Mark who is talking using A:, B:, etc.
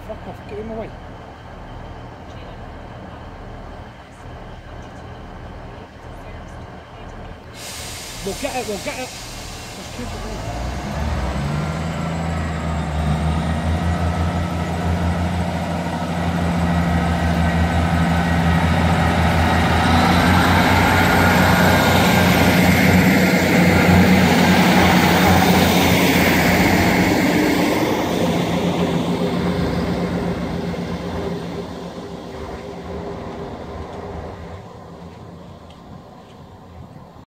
A: Fuck off, get him away. We'll get it, we'll get it. Just keep it away.